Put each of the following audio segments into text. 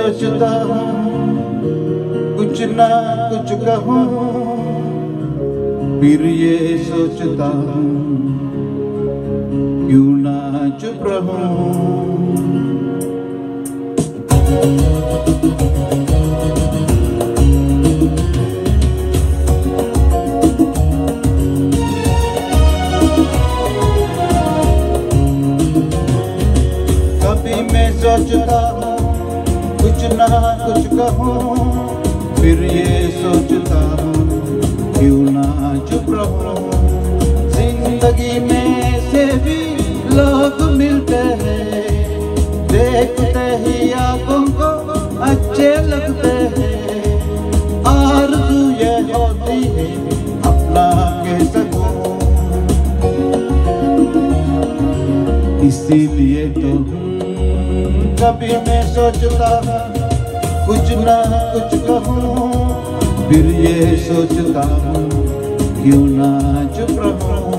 सोचता कुछ ना कुछ कहूँ, फिर ये सोचता क्यों ना चुप रहूं। कभी मैं सोचता कुछ ना कुछ कहूँ, फिर ये सोचता क्यों ना चुप रहूं। जिंदगी में से भी लोग मिलते हैं, देखते ही आंखों को अच्छे लगते हैं। आरज़ू ये होती है अपना कह सकूं, इसीलिए तो कभी मैं सोचता कुछ ना कुछ कहूँ, फिर ये सोचता क्यों ना चुप रहूं।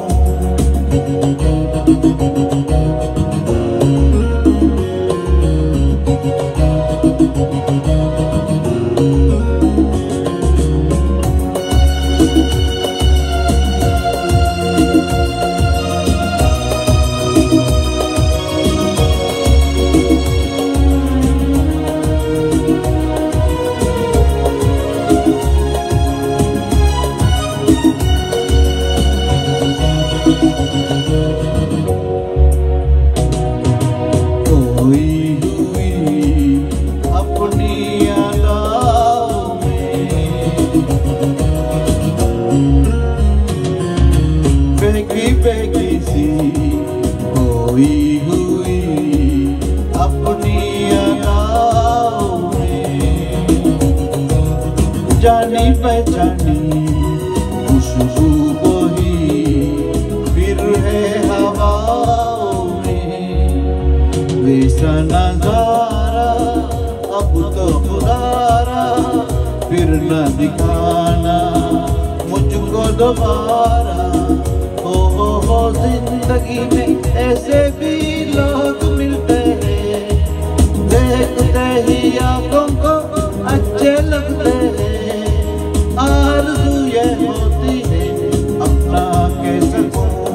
जानी पहचानी खुशबू को ही फिर है हवाओं में। वैसा नजारा अब तो खुदारा फिर न दिखाना मुझको दोबारा। हो जिंदगी में ऐसे भी लोग मिलते हैं, देखते ही आंखों को अच्छे लगते हैं। आरज़ू ये होती है अपना कह सकूं,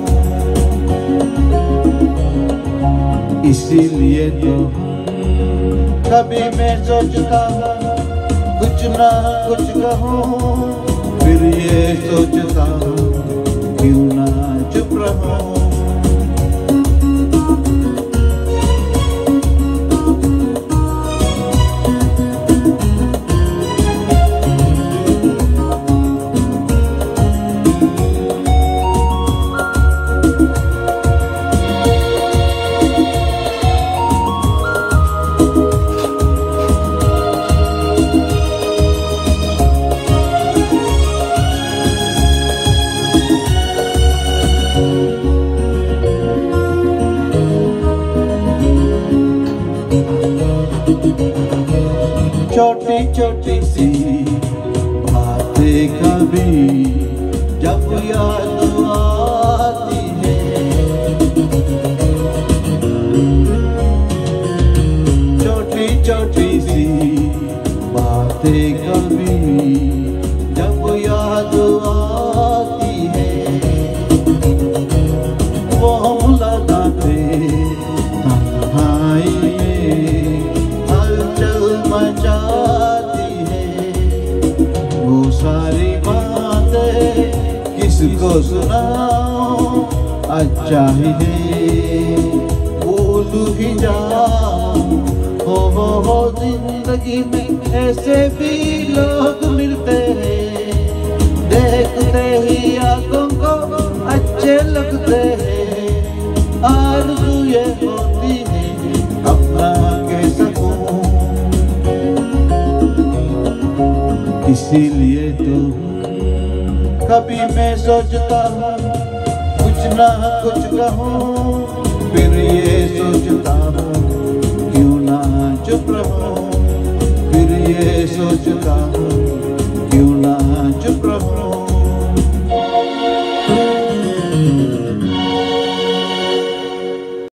इसीलिए तो कभी मैं सोचता कुछ ना कुछ कहूँ, फिर ये सोचता क्यों ना चुप रहूं। छोटी छोटी सी बातें कभी जब याद आती है, छोटी छोटी सी बातें कभी जब याद आती है। वो मुलाकातें तन्हाई मचाती है, वो सारी बातें किसको सुनाऊं। अच्छा ही है भूल ही जाऊं। हो जिंदगी में ऐसे भी लोग मिलते हैं, देखते ही आंखों को अच्छे लगते हैं। आरज़ू ये होती है अपना कह सकूं, इसीलिए तो कभी मैं सोचता कुछ ना कुछ कहूँ, फिर ये सोचता क्यों ना चुप रहूं। फिर ये सोचता क्यों ना चुप